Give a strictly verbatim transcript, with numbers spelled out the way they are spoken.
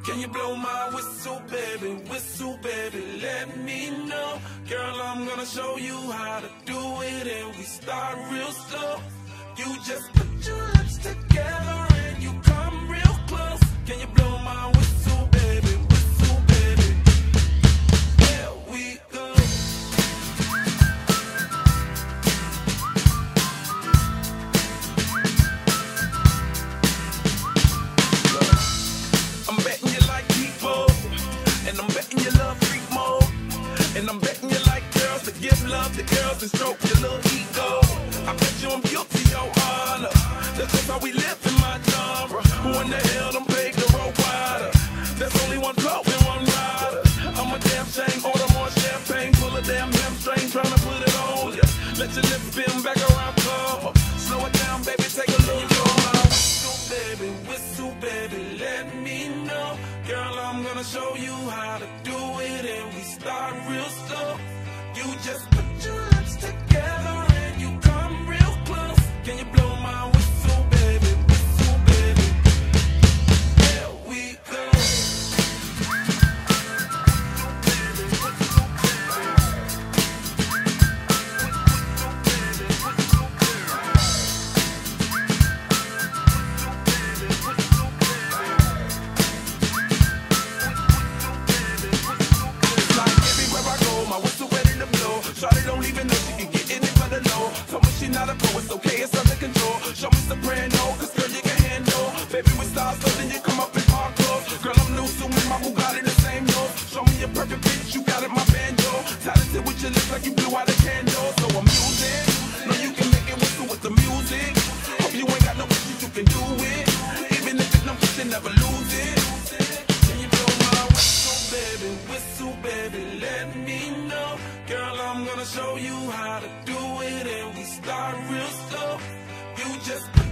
Can you blow my whistle, baby, whistle, baby, let me know. Girl, I'm gonna show you how to do it, and we start real slow. You just put your lips together and you come real close. Can you blow my whistle, baby, whistle, baby? There we go. I'm betting you like people, and I'm betting you love freak mode, and I'm betting you like girls to give love to girls and stroke your little ego. I bet you I'm guilty, your honor. That's just how we live in my genre. Who in the hell done paved the road wider? There's only one flow and one rider. I'm a damn shame, order more champagne, pull a damn hamstring, tryna put it on ya. Let your lips spin back around, come on. Slow it down, baby, take a little more. Whistle, baby, whistle, baby, let me know. Girl, I'm gonna show you how to do it, and we start real slow. You just put your lips together and you come real close. Can you blow my whistle, baby, whistle, baby? There we go. Shawty don't even know she can get in it but a no. Told me she not a pro, it's okay, it's under control. Show me soprano, cause girl you can handle. Baby with stars, so then you come up in park clothes. Girl I'm new, so me, my Bugatti the same nose. Show me a perfect bitch, you got it, my banjo. Talented with your lips like you blew out a candle. So I'm using, know you can make it whistle with the music. Hope you ain't got no issues, you can do it. Even if it's no push, you never lose it. Can you blow my whistle, baby, whistle, baby, let me know. Girl, I'm gonna show you how to do it, and we start real slow. You just